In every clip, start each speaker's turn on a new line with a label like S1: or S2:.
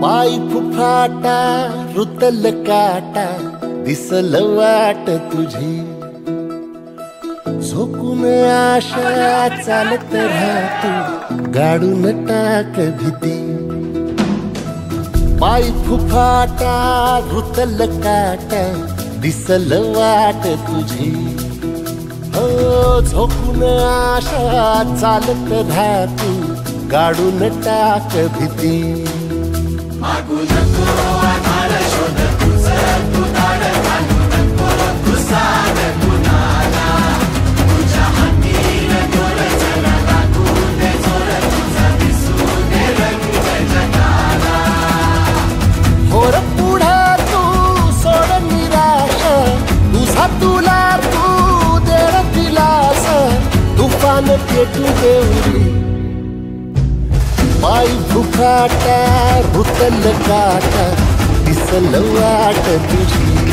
S1: पाय फुफाटा रुतल काटा दिसल वाट तुझी झोकून आशा चालत राहतो गाडून टाक भीती पाय फुफाटा रुतल काटा दिसल वाट तुझी हो झोकून आशा चालत राहतो गाडून टाक भीती
S2: मागू नको आधार शोध तुझं तू दाड घालू नको घुसाड कुणाला तुझ्या हातीन दोर जरा लागू दे जोर तुझा दिसू दे रंग जगाला
S1: होर पुढे तू सोड निराश तुझा तुला तू देर दिलास तुफान पेटू देऊरी पाय फुफाटा रुतल काटा दिसल वाट तुझी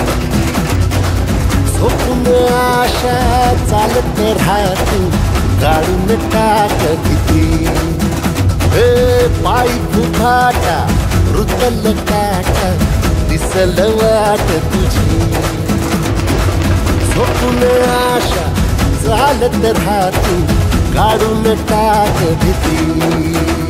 S1: झोपून आशा चालत राहतो गाडून टाक भीती पाय फुफाटा रुतल काटा दिसल वाट तुझी झोपून आशा चालत राहतो गाडून टाक भीती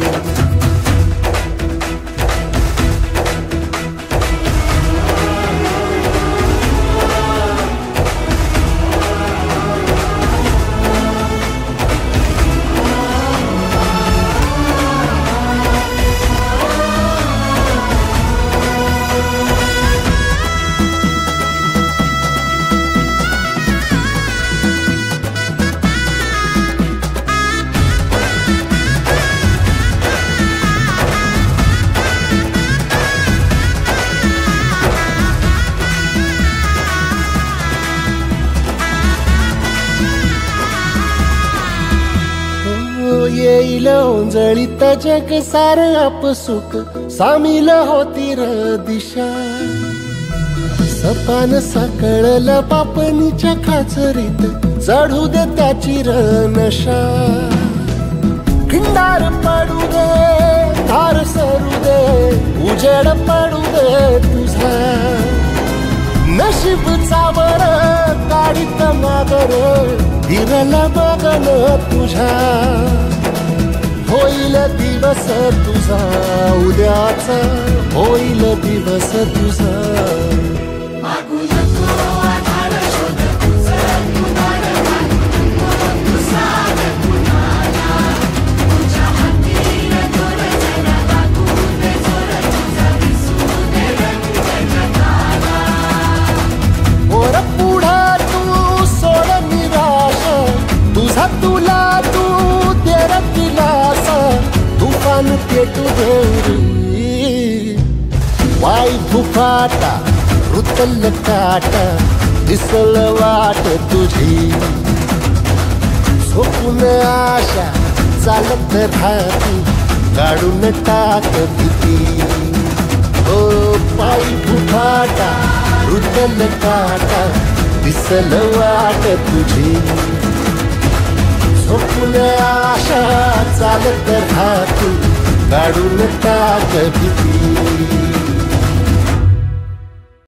S1: येईल ओंजळीत जग सार आपसुक सामील होती र दिशा सपान साकळल पापणीच्या खाचरीत चढू दे त्याची र नशा खिंडार पडू दे धार सरू दे उजेड पडू दे तुझा नशीब चावर काढीत मागर फिरल बघन तुझ्या होईल दिवस तुझा उद्याचा होईल दिवस तुझा
S2: मागू नको आधार शोध तुझं तू दाड घालू नको घुसाड कुणाला तुझ्या हातीन दोर जरा लागू दे जोर तुझा दिसू दे रंग जगाला
S1: वर पुढे तू सोड निराश तुझा तुला तू देर दिलास तुफान पेटू देऊरी पाय फुफाटा रुतल काटा दिसल वाट तुझी झोपून आशा चालत राहती गाडून टाक भीती ओ पाय फुफाटा रुतल काटा दिसल वाट तुझी झोपून आशा चालत राहतो गाडून टाक भीती